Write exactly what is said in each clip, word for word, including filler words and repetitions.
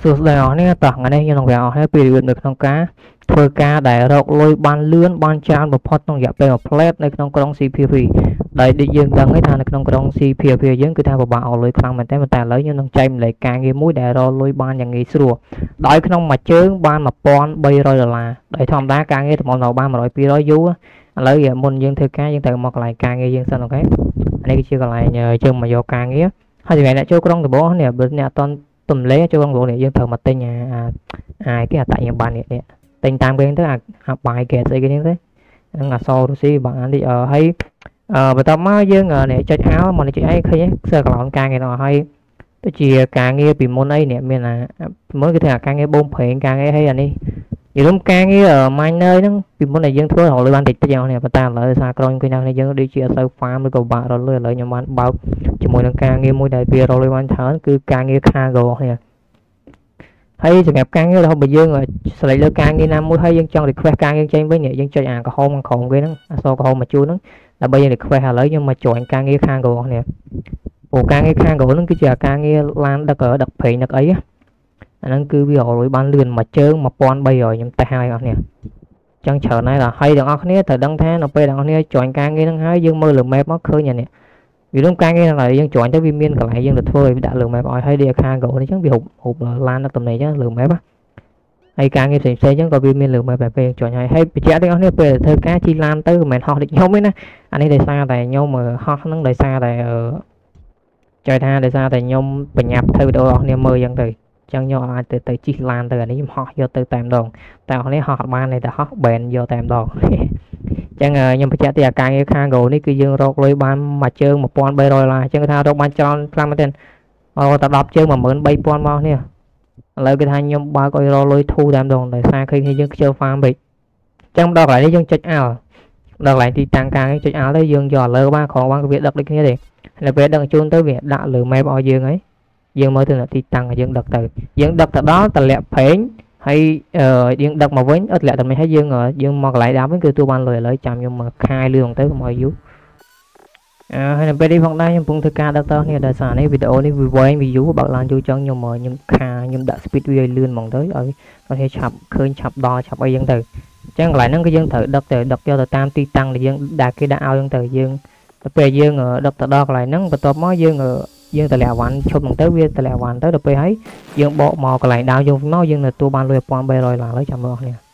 សួស្តីអស់នេះតោះថ្ងៃនេះខ្ញុំនឹងវាអស់ហើយពីរបៀបនៅក្នុងការធ្វើការដែលរកលុយបានលឿនបានច្រើនបំផុតក្នុងរយៈពេលមួយផ្លែតនៅក្នុងក្រុង ซี พี พี ដែលដូចយើងដឹងហើយថានៅក្នុងក្រុង ซี พี พี យើងគឺថាពិបាកអស់លុយខ្លាំងមែនតើប៉ុន្តែឥឡូវខ្ញុំនឹងចែកម្លែកការងារមួយដែលរកលុយបានយ៉ាងងាយស្រួលដោយក្នុងមួយជើងបានmột nghìn ba trămដុល្លារដោយធម្មតាការងារតម្រូវបានmột trăm 200យូរឥឡូវមុនយើងធ្វើការយើងត្រូវមកកន្លែងការងារយើងសិនអូខេនេះគឺជាកន្លែងយើងមកយកការងារហើយថ្ងៃអ្នកចូលក្រុងដំបូងនេះបើអ្នកអត់តទំលេចូលក្នុងលោកនេះយើងត្រូវមកទិញអាអាគេអតញ្ញាប័ណ្ណនេះទិញតាមគេទៅអាបាយគេស្អីគេនេះទៅហ្នឹងអសររុស្ស៊ីបាននេះហើយបន្ទាប់មកយើងនេះចុចអោមកនេះចុចអីឃើញខ្សែកន្លងការងារនោះហើយទៅជាការងារពីមុនអីនេះមានអាមុនគឺថាការងារបូមប្រេងការងារហើយអានេះនិយាយរួមការងារម៉ាញ់នៅហ្នឹងពីមុនដែលយើងធ្វើរកលុយបានតិចតិចហ្នឹងនេះប៉ុន្តែឥឡូវសារក្រុងឃើញថាយើងដូចជាអត់សូវហ្វាមឬក៏បាក់រកលុយឥឡូវខ្ញុំបានបើកជាមួយនឹងការងារមួយដែលវារកលុយបានច្រើនគឺការងារ cargo នេះហើយសម្រាប់ការងាររបស់បើយើងស្លេកលើការងារណាមួយហើយយើងចង់ request ការងារចេញវិញយើងចុចអាក្រហមក្រហមគេហ្នឹងអក្សរក្រហមមកជួនហ្នឹងដើម្បីយើង request ឥឡូវខ្ញុំមក join ការងារ cargo នេះព្រោះការងារ cargo ហ្នឹងគឺជាការងារឡានដឹកដឹកប្រេងដឹកអីអាហ្នឹងគឺវារកលុយបានលឿនមួយជើងmột nghìn ba trămខ្ញុំតេស្តឲ្យអស់នេះអញ្ចឹងច្រើនហើយដល់ហើយទាំងអស់គ្នាត្រូវដឹងថានៅពេលទាំងអស់គ្នា join ការងារហ្នឹងហើយយើងមើលលើ map មកឃើញអានេះវារួមការងារហ្នឹងយើង join ទៅវាមានកន្លែងយើងទៅធ្វើឲ្យដាក់លើ map ឲ្យហើយដូច cargo នេះអញ្ចឹងវាហូបហូបឡានដឹកទំនិញអញ្ចឹងលើ map ហើយការងារផ្សេងផ្សេងអញ្ចឹងក៏វាមានលើ map តែពេល join ហើយហើយបញ្ជាក់ទាំងអស់គ្នាពេលធ្វើការជិះឡានទៅមិនមែនហោះដូចខ្ញុំទេណាអានេះដោយសារតែខ្ញុំហោះហ្នឹងដោយសារតែចែកថាដោយសារតែខ្ញុំបញ្ញាប់ធ្វើវីដេអូរបស់គ្នាមើលអញ្ចឹងទៅចឹងខ្ញុំអាចទៅទៅជិះឡានទៅអានេះខ្ញុំហោះយកទៅតែម្ដងតែអស់នេះហោះអត់បានទេតែហោះ ban យកតែម្ដងចឹងខ្ញុំបញ្ជាក់ទីអាការងារ cargo នេះគឺយើងរកលុយបានមួយជើងmột nghìn ba trămដុល្លារចឹងគេថារកបានច្រើនខ្លាំងមែនទែនអត់តែដប់ជើងmột nghìn ba trămមកនេះឥឡូវគេថាខ្ញុំបើកឲ្យរកលុយធូរតែម្ដងដោយសារឃើញយើងខ្ជិល farm ពេកចឹងដល់កន្លែងនេះយើងចុចអាល់ដល់កន្លែងទីតាំងការងារចុចអាល់ទៅយើងយកលើបានក្របានវាដឹកដូចគ្នាទេហើយពេលដឹកជូនទៅវាដាក់លើ map ឲ្យយើងហើយយើងមើលទៅទីតាំងយើងដឹកទៅយើងដឹកទៅដល់តម្លាក់ប្រេងហើយយើងដឹកមកវិញអត់លាក់តែមិនហើយយើងយើងមកកន្លែងដើមវិញគឺទូបានលុយឥឡូវចាំខ្ញុំមកខាយលឿនទៅកុំឲ្យយូរអឺហើយនៅពេលនេះផងដែរខ្ញុំកំពុងធ្វើការដឹកតនេះដោយសារនេះវីដេអូនេះវាវែងវាយូរបើកឡានយូរចឹងខ្ញុំខ្ញុំខាខ្ញុំដាក់ speed វាឲ្យលឿនហ្មងទៅឲ្យគាត់ឲ្យឆាប់ឃើញឆាប់ដល់ឆាប់អីចឹងទៅអញ្ចឹងកន្លែងហ្នឹងគឺយើងត្រូវដឹកទៅដឹកយកទៅតាមទីតាំងដែលយើងដែលគេដាក់ឲ្យចឹងទៅយើងទៅពេលយើងដឹកទៅដល់កន្លែងហ្នឹងបន្ទាប់មកយើងយើងតម្លាក់វ៉ាន់ឈប់ហ្នឹងទៅវាតម្លាក់វ៉ាន់ទៅដល់ពេលហើយយើងបកមកកន្លែងដើមយើងមកយើងទទួលបានលុយmột nghìn ba trămដុល្លារហើយចាំមើលអស់នេះ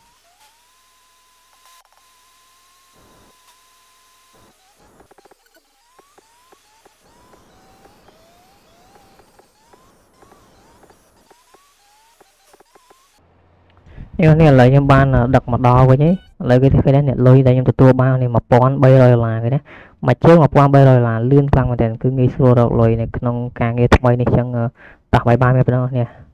នេះនេះឥឡូវខ្ញុំបានដឹកមកដល់វិញហើយឥឡូវគេឃើញអ្នកលុយដែលខ្ញុំទទួលបាននេះmột nghìn ba trămដុល្លារគេណាមួយជើងmột nghìn ba trămដុល្លារលឿនខ្លាំងមែនទែនគឺងាយស្រួលរកលុយនៅក្នុងការងារថ្មីនេះចឹងតោះបាយបាយមានប៉ុណ្ណឹងនេះ